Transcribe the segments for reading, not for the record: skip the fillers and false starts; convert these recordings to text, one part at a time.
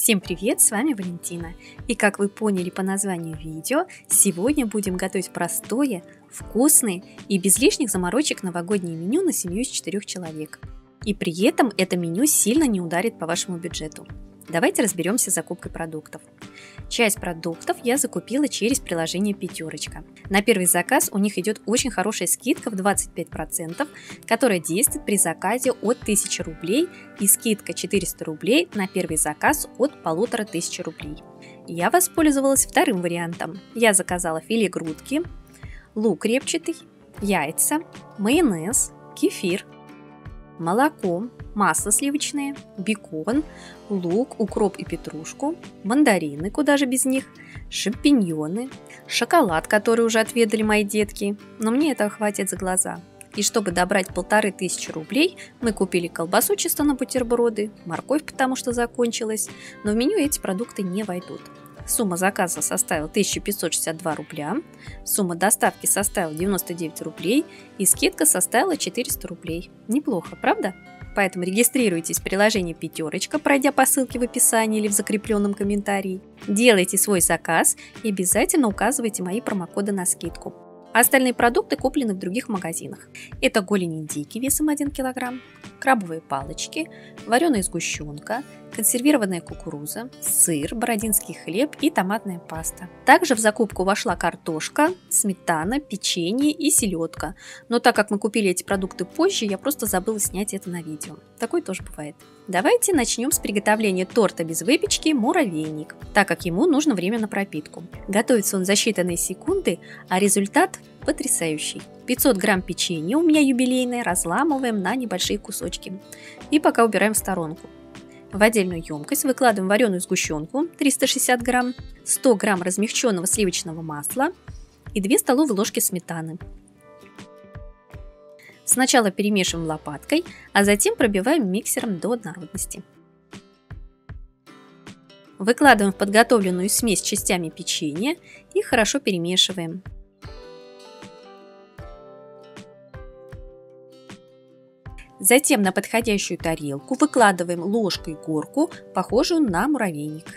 Всем привет, с вами Валентина. И как вы поняли по названию видео, сегодня будем готовить простое, вкусное и без лишних заморочек новогоднее меню на семью из 4 человек. И при этом это меню сильно не ударит по вашему бюджету. Давайте разберемся с закупкой продуктов. Часть продуктов я закупила через приложение Пятерочка. На первый заказ у них идет очень хорошая скидка в 25%, которая действует при заказе от 1000 рублей и скидка 400 рублей на первый заказ от 1500 рублей. Я воспользовалась вторым вариантом. Я заказала филе грудки, лук репчатый, яйца, майонез, кефир, молоко, масло сливочное, бекон, лук, укроп и петрушку, мандарины, куда же без них, шампиньоны, шоколад, который уже отведали мои детки, но мне этого хватит за глаза. И чтобы добрать 1500 рублей, мы купили колбасу чисто на бутерброды, морковь, потому что закончилась, но в меню эти продукты не войдут. Сумма заказа составила 1562 рубля, сумма доставки составила 99 рублей и скидка составила 400 рублей. Неплохо, правда? Поэтому регистрируйтесь в приложении Пятерочка, пройдя по ссылке в описании или в закрепленном комментарии. Делайте свой заказ и обязательно указывайте мои промокоды на скидку. Остальные продукты куплены в других магазинах. Это голень индейки весом 1 кг, крабовые палочки, вареная сгущенка, консервированная кукуруза, сыр, бородинский хлеб и томатная паста. Также в закупку вошла картошка, сметана, печенье и селедка. Но так как мы купили эти продукты позже, я просто забыла снять это на видео. Такое тоже бывает. Давайте начнем с приготовления торта без выпечки «Муравейник», так как ему нужно время на пропитку. Готовится он за считанные секунды, а результат потрясающий. 500 грамм печенья у меня юбилейное разламываем на небольшие кусочки и пока убираем в сторонку. В отдельную емкость выкладываем вареную сгущенку 360 грамм, 100 грамм размягченного сливочного масла и 2 столовые ложки сметаны. Сначала перемешиваем лопаткой, а затем пробиваем миксером до однородности. Выкладываем в подготовленную смесь частями печенья и хорошо перемешиваем. Затем на подходящую тарелку выкладываем ложкой горку, похожую на муравейник.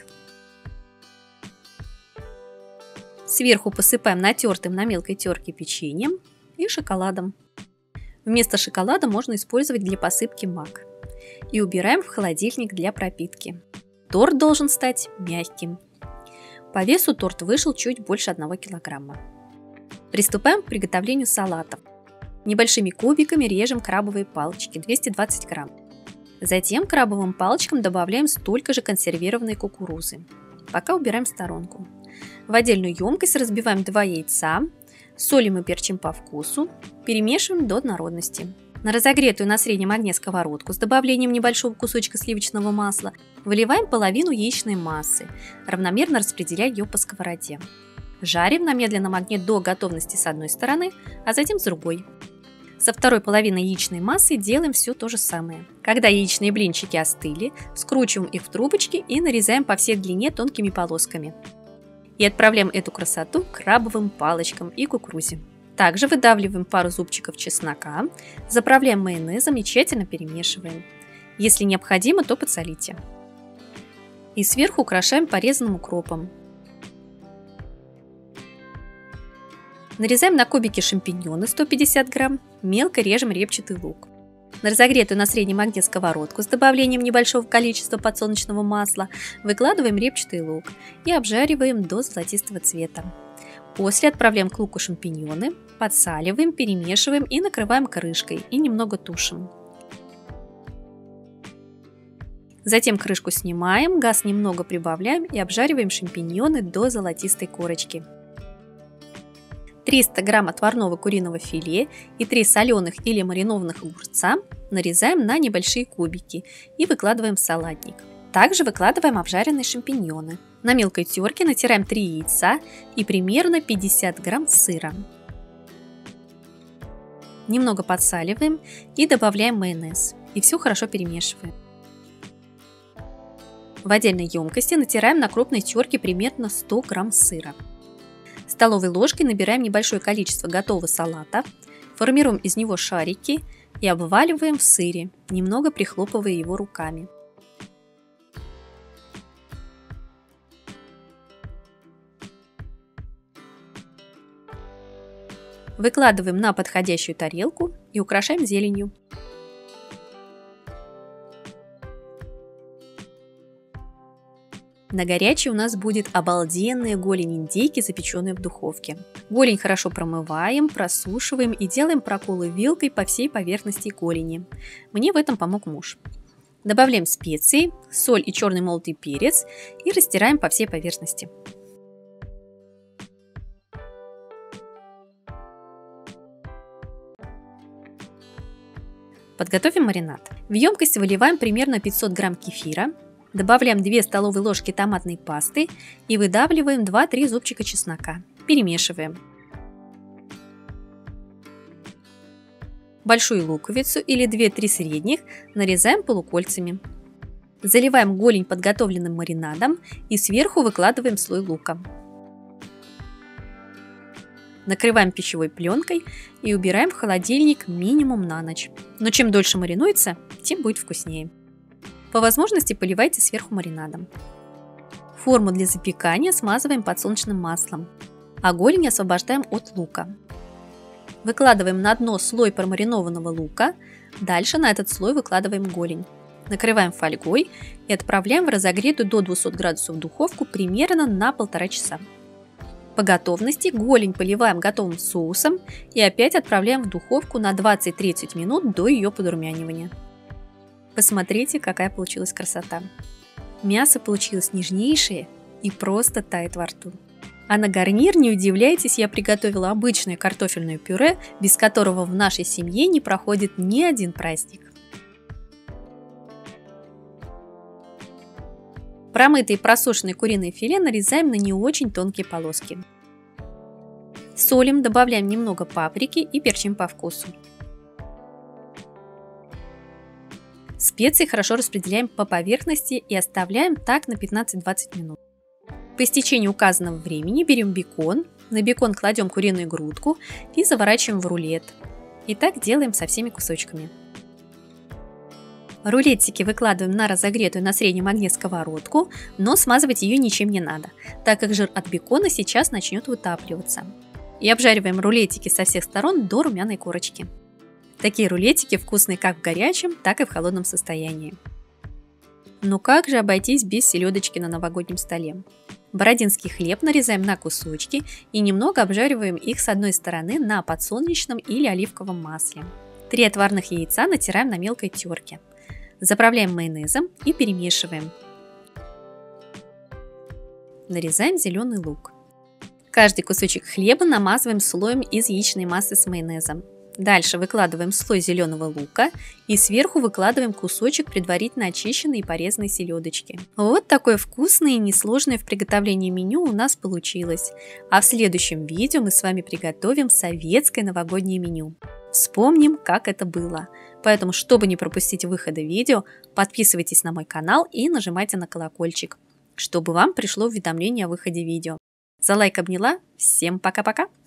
Сверху посыпаем натертым на мелкой терке печеньем и шоколадом. Вместо шоколада можно использовать для посыпки мак. И убираем в холодильник для пропитки. Торт должен стать мягким. По весу торт вышел чуть больше 1 килограмма. Приступаем к приготовлению салатов. Небольшими кубиками режем крабовые палочки 220 грамм. Затем к крабовым палочкам добавляем столько же консервированной кукурузы. Пока убираем в сторонку. В отдельную емкость разбиваем 2 яйца, солим и перчим по вкусу, перемешиваем до однородности. На разогретую на среднем огне сковородку с добавлением небольшого кусочка сливочного масла выливаем половину яичной массы, равномерно распределяя ее по сковороде. Жарим на медленном огне до готовности с одной стороны, а затем с другой. Со второй половиной яичной массы делаем все то же самое. Когда яичные блинчики остыли, скручиваем их в трубочки и нарезаем по всей длине тонкими полосками. И отправляем эту красоту к крабовым палочкам и кукурузе. Также выдавливаем пару зубчиков чеснока, заправляем майонезом и тщательно перемешиваем. Если необходимо, то подсолите. И сверху украшаем порезанным укропом. Нарезаем на кубики шампиньоны 150 грамм, мелко режем репчатый лук. На разогретую на среднем огне сковородку с добавлением небольшого количества подсолнечного масла выкладываем репчатый лук и обжариваем до золотистого цвета. После отправляем к луку шампиньоны, подсаливаем, перемешиваем и накрываем крышкой и немного тушим. Затем крышку снимаем, газ немного прибавляем и обжариваем шампиньоны до золотистой корочки. 300 грамм отварного куриного филе и 3 соленых или маринованных огурца нарезаем на небольшие кубики и выкладываем в салатник. Также выкладываем обжаренные шампиньоны. На мелкой терке натираем 3 яйца и примерно 50 грамм сыра. Немного подсаливаем и добавляем майонез. И все хорошо перемешиваем. В отдельной емкости натираем на крупной терке примерно 100 грамм сыра. Столовой ложкой набираем небольшое количество готового салата, формируем из него шарики и обваливаем в сыре, немного прихлопывая его руками. Выкладываем на подходящую тарелку и украшаем зеленью. На горячей у нас будет обалденная голень индейки, запеченная в духовке. Голень хорошо промываем, просушиваем и делаем проколы вилкой по всей поверхности голени. Мне в этом помог муж. Добавляем специи, соль и черный молотый перец и растираем по всей поверхности. Подготовим маринад. В емкость выливаем примерно 500 грамм кефира, добавляем 2 столовые ложки томатной пасты и выдавливаем 2-3 зубчика чеснока. Перемешиваем. Большую луковицу или 2-3 средних нарезаем полукольцами. Заливаем голень подготовленным маринадом и сверху выкладываем слой лука. Накрываем пищевой пленкой и убираем в холодильник минимум на ночь. Но чем дольше маринуется, тем будет вкуснее. По возможности поливайте сверху маринадом. Форму для запекания смазываем подсолнечным маслом, а голень освобождаем от лука. Выкладываем на дно слой промаринованного лука, дальше на этот слой выкладываем голень. Накрываем фольгой и отправляем в разогретую до 200 градусов духовку примерно на 1,5 часа. По готовности голень поливаем готовым соусом и опять отправляем в духовку на 20-30 минут до ее подрумянивания. Посмотрите, какая получилась красота! Мясо получилось нежнейшее и просто тает во рту. А на гарнир, не удивляйтесь, я приготовила обычное картофельное пюре, без которого в нашей семье не проходит ни один праздник. Промытые и просушенные куриные филе нарезаем на не очень тонкие полоски. Солим, добавляем немного паприки и перчим по вкусу. Специи хорошо распределяем по поверхности и оставляем так на 15-20 минут. По истечении указанного времени берем бекон, на бекон кладем куриную грудку и заворачиваем в рулет. И так делаем со всеми кусочками. Рулетики выкладываем на разогретую на среднем огне сковородку, но смазывать ее ничем не надо, так как жир от бекона сейчас начнет вытапливаться. И обжариваем рулетики со всех сторон до румяной корочки. Такие рулетики вкусные как в горячем, так и в холодном состоянии. Но как же обойтись без селедочки на новогоднем столе? Бородинский хлеб нарезаем на кусочки и немного обжариваем их с одной стороны на подсолнечном или оливковом масле. 3 отварных яйца натираем на мелкой терке. Заправляем майонезом и перемешиваем. Нарезаем зеленый лук. Каждый кусочек хлеба намазываем слоем из яичной массы с майонезом. Дальше выкладываем слой зеленого лука и сверху выкладываем кусочек предварительно очищенной и порезанной селедочки. Вот такое вкусное и несложное в приготовлении меню у нас получилось. А в следующем видео мы с вами приготовим советское новогоднее меню. Вспомним, как это было. Поэтому, чтобы не пропустить выхода видео, подписывайтесь на мой канал и нажимайте на колокольчик, чтобы вам пришло уведомление о выходе видео. За лайк обняла. Всем пока-пока!